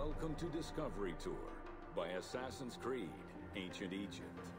Welcome to Discovery Tour by Assassin's Creed: Ancient Egypt.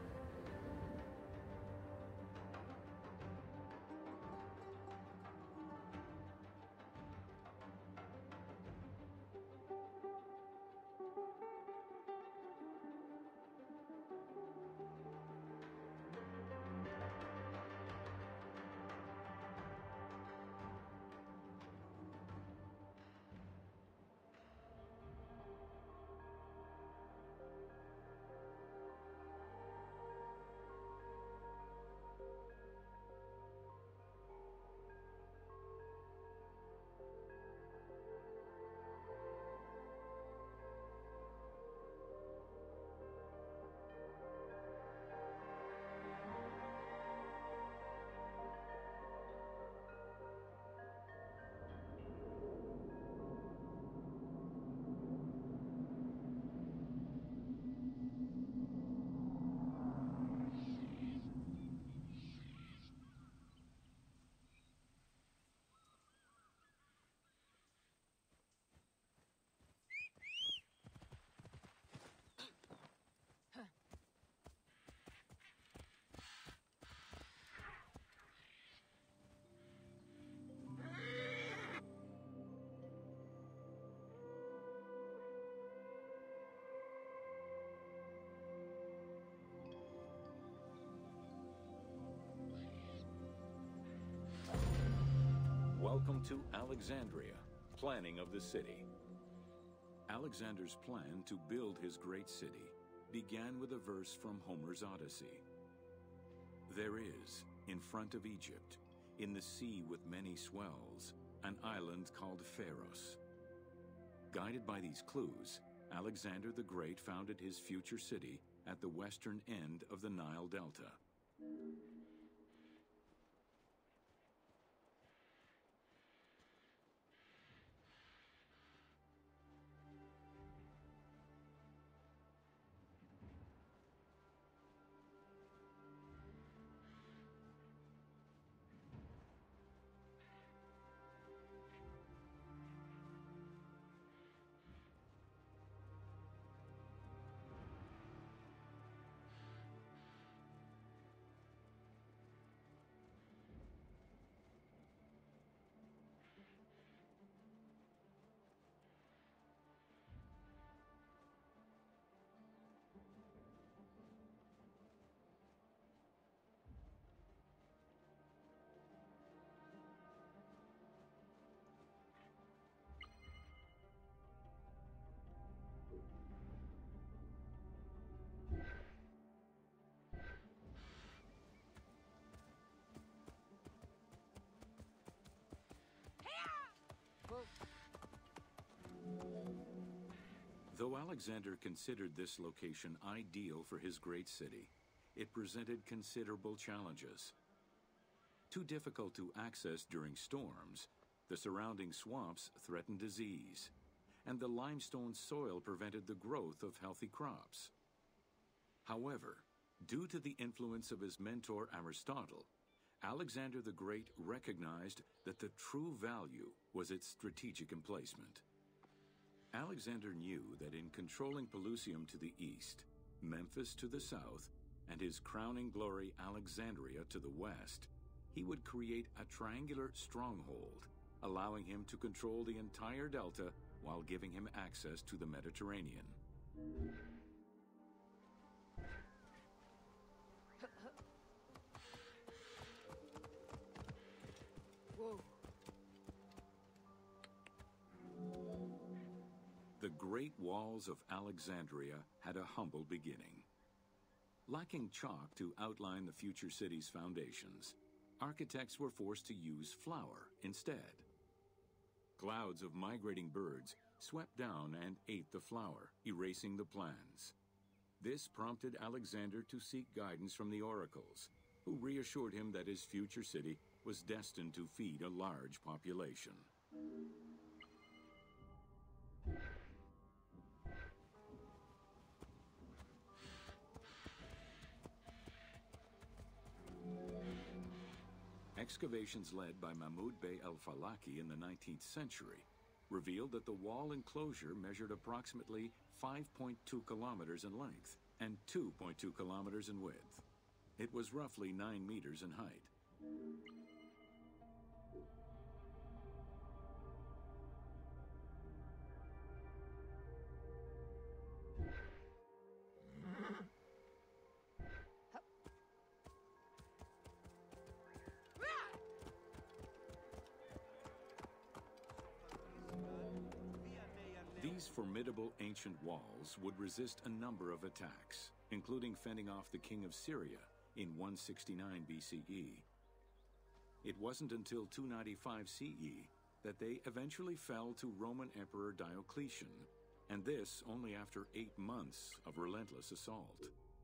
Welcome to Alexandria, planning of the city. Alexander's plan to build his great city began with a verse from Homer's Odyssey. There is, in front of Egypt, in the sea with many swells, an island called Pharos. Guided by these clues, Alexander the Great founded his future city at the western end of the Nile Delta. Though Alexander considered this location ideal for his great city, it presented considerable challenges. Too difficult to access during storms, the surrounding swamps threatened disease, and the limestone soil prevented the growth of healthy crops. However, due to the influence of his mentor Aristotle, Alexander the Great recognized that the true value was its strategic emplacement. Alexander knew that in controlling Pelusium to the east, Memphis to the south, and his crowning glory Alexandria to the west, he would create a triangular stronghold, allowing him to control the entire delta while giving him access to the Mediterranean. Whoa. The great walls of Alexandria had a humble beginning. Lacking chalk to outline the future city's foundations, architects were forced to use flour instead. Clouds of migrating birds swept down and ate the flour, erasing the plans. This prompted Alexander to seek guidance from the oracles, who reassured him that his future city was destined to feed a large population. Excavations led by Mahmud Bey al-Falaki in the 19th century revealed that the wall enclosure measured approximately 5.2 kilometers in length and 2.2 kilometers in width. It was roughly 9 meters in height. These formidable ancient walls would resist a number of attacks, including fending off the king of Syria in 169 BCE. It wasn't until 295 CE that they eventually fell to Roman Emperor Diocletian, and this only after 8 months of relentless assault.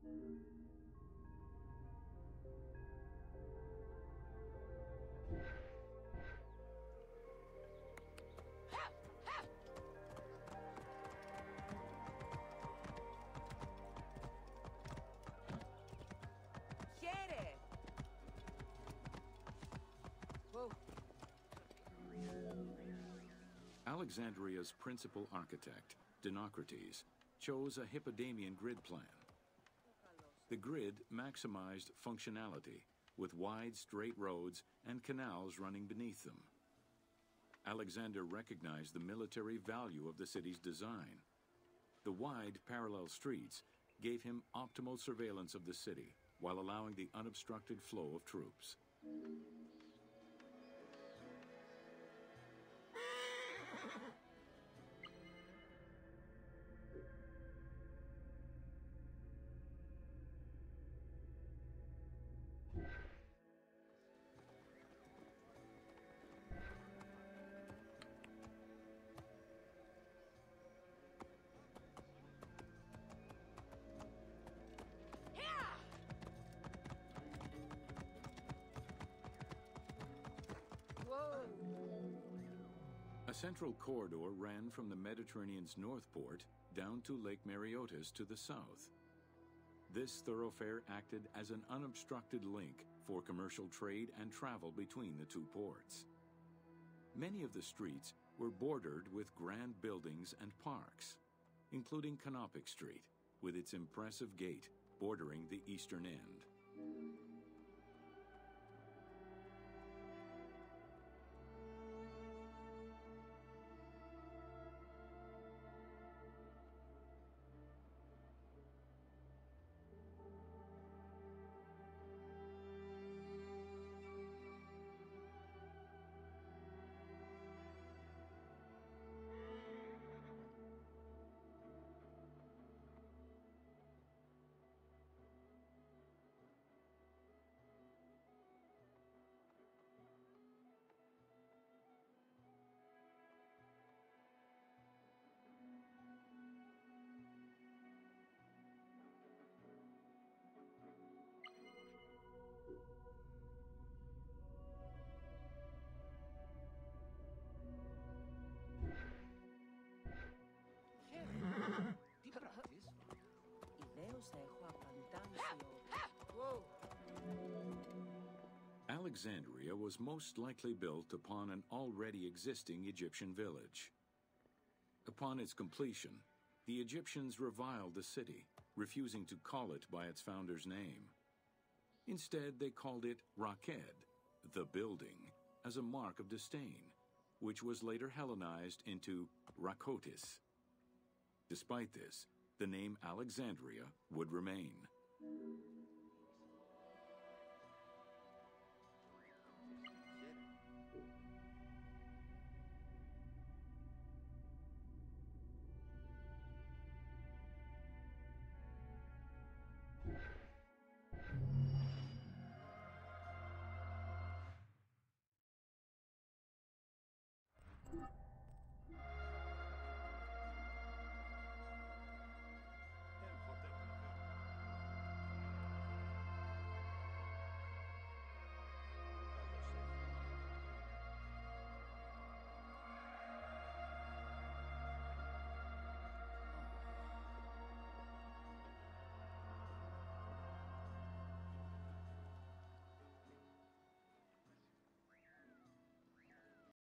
Alexandria's principal architect, Dinocrates, chose a Hippodamian grid plan. The grid maximized functionality, with wide, straight roads and canals running beneath them. Alexander recognized the military value of the city's design. The wide, parallel streets gave him optimal surveillance of the city, while allowing the unobstructed flow of troops. A central corridor ran from the Mediterranean's north port down to Lake Mareotis to the south. This thoroughfare acted as an unobstructed link for commercial trade and travel between the two ports. Many of the streets were bordered with grand buildings and parks, including Canopic Street, with its impressive gate bordering the eastern end. Alexandria was most likely built upon an already existing Egyptian village. Upon its completion, the Egyptians reviled the city, refusing to call it by its founder's name. Instead, they called it Raked, the building, as a mark of disdain, which was later Hellenized into Rakotis. Despite this, the name Alexandria would remain.